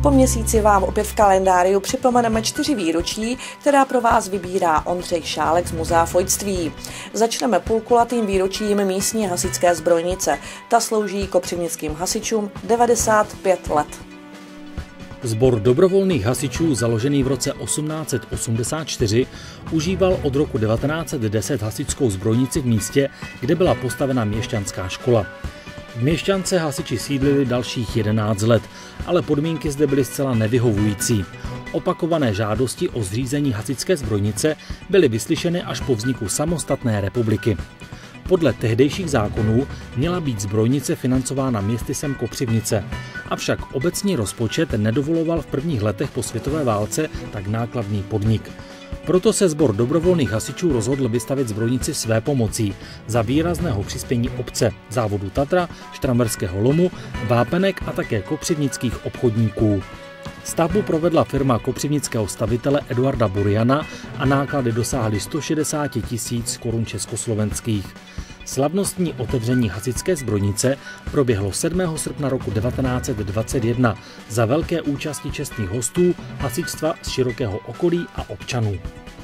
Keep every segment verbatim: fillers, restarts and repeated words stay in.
Po měsíci vám opět v kalendáriu připomeneme čtyři výročí, která pro vás vybírá Ondřej Šálek z Muzea fojtství. Začneme půlkulatým výročím místní hasičské zbrojnice. Ta slouží kopřivnickým hasičům devadesát pět let. Sbor dobrovolných hasičů, založený v roce osmnáct set osmdesát čtyři, užíval od roku devatenáct set deset hasičskou zbrojnici v místě, kde byla postavena měšťanská škola. V Měšťance hasiči sídlili dalších jedenáct let, ale podmínky zde byly zcela nevyhovující. Opakované žádosti o zřízení hasičské zbrojnice byly vyslyšeny až po vzniku samostatné republiky. Podle tehdejších zákonů měla být zbrojnice financována městysem Kopřivnice, avšak obecní rozpočet nedovoloval v prvních letech po světové válce tak nákladný podnik. Proto se sbor dobrovolných hasičů rozhodl vystavit zbrojnici své pomocí za výrazného přispění obce, závodu Tatra, Štramberského lomu, vápenek a také kopřivnických obchodníků. Stavbu provedla firma kopřivnického stavitele Eduarda Buriana a náklady dosáhly sto šedesát tisíc korun československých. Slavnostní otevření hasičské zbrojnice proběhlo sedmého srpna roku devatenáct set dvacet jedna za velké účasti čestných hostů, hasičstva z širokého okolí a občanů.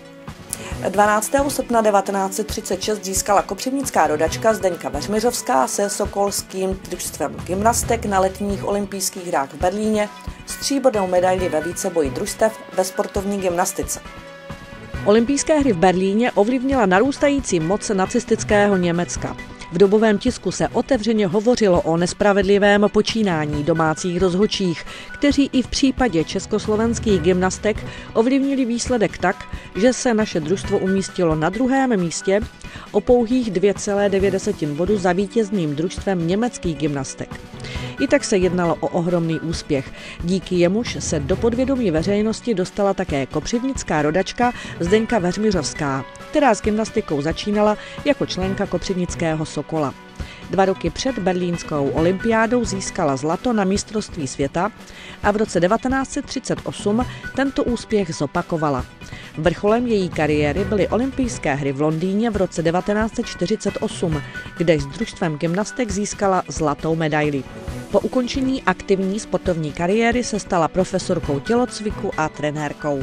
dvanáctého srpna devatenáct set třicet šest získala kopřivnická rodačka Zdeňka Veřmiřovská se sokolským družstvem gymnastek na letních olympijských hrách v Berlíně stříbrnou medaili ve víceboji družstev ve sportovní gymnastice. Olympijské hry v Berlíně ovlivnila narůstající moc nacistického Německa. V dobovém tisku se otevřeně hovořilo o nespravedlivém počínání domácích rozhodčích, kteří i v případě československých gymnastek ovlivnili výsledek tak, že se naše družstvo umístilo na druhém místě o pouhých dvě celé devět bodu za vítězným družstvem německých gymnastek. I tak se jednalo o ohromný úspěch. Díky jemuž se do podvědomí veřejnosti dostala také kopřivnická rodačka Zdeňka Veřmiřovská, která s gymnastikou začínala jako členka kopřivnického Sokola. Dva roky před berlínskou olympiádou získala zlato na mistrovství světa a v roce devatenáct set třicet osm tento úspěch zopakovala. Vrcholem její kariéry byly olympijské hry v Londýně v roce devatenáct set čtyřicet osm, kde s družstvem gymnastek získala zlatou medaili. Po ukončení aktivní sportovní kariéry se stala profesorkou tělocviku a trenérkou.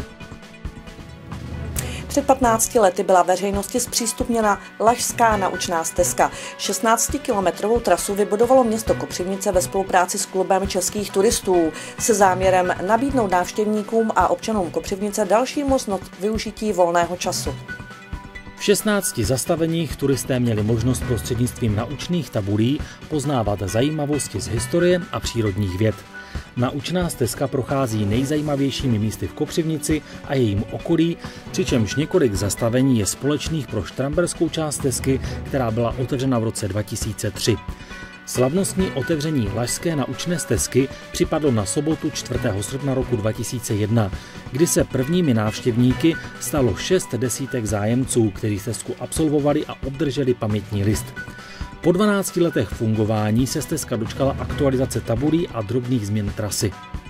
Před patnácti lety byla veřejnosti zpřístupněna Lašská naučná stezka. šestnáctikilometrovou trasu vybudovalo město Kopřivnice ve spolupráci s klubem českých turistů se záměrem nabídnout návštěvníkům a občanům Kopřivnice další možnost využití volného času. V šestnácti zastaveních turisté měli možnost prostřednictvím naučných tabulí poznávat zajímavosti z historie a přírodních věd. Naučná stezka prochází nejzajímavějšími místy v Kopřivnici a jejím okolí, přičemž několik zastavení je společných pro štramberskou část stezky, která byla otevřena v roce dva tisíce tři. Slavnostní otevření Lašské naučné stezky připadlo na sobotu čtvrtého srpna roku dva tisíce jedna, kdy se prvními návštěvníky stalo šest desítek zájemců, kteří stezku absolvovali a obdrželi pamětní list. Po dvanácti letech fungování se stezka dočkala aktualizace tabulí a drobných změn trasy.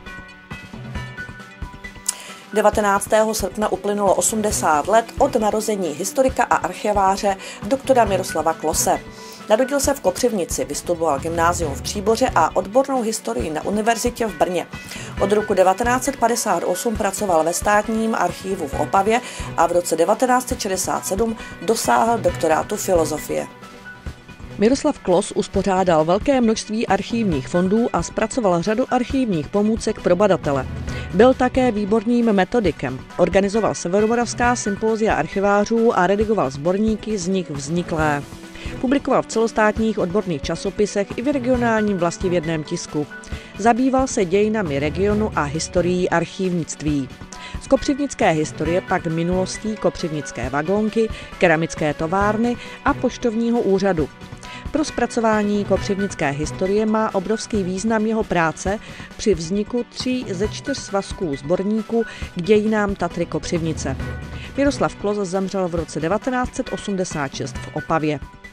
devatenáctého srpna uplynulo osmdesát let od narození historika a archiváře doktora Miroslava Klose. Narodil se v Kopřivnici, vystudoval gymnázium v Příboře a odbornou historii na univerzitě v Brně. Od roku devatenáct set padesát osm pracoval ve státním archivu v Opavě a v roce devatenáct set šedesát sedm dosáhl doktorátu filozofie. Miroslav Klos uspořádal velké množství archivních fondů a zpracoval řadu archivních pomůcek pro badatele. Byl také výborným metodikem. Organizoval severomoravská sympózia archivářů a redigoval sborníky z nich vzniklé. Publikoval v celostátních odborných časopisech i v regionálním vlastivědném tisku. Zabýval se dějinami regionu a historií archivnictví. Z kopřivnické historie pak minulostí kopřivnické vagónky, keramické továrny a poštovního úřadu. Pro zpracování kopřivnické historie má obrovský význam jeho práce při vzniku tří ze čtyř svazků sborníků k dějinám Tatry Kopřivnice. Miroslav Klos zemřel v roce devatenáct set osmdesát šest v Opavě.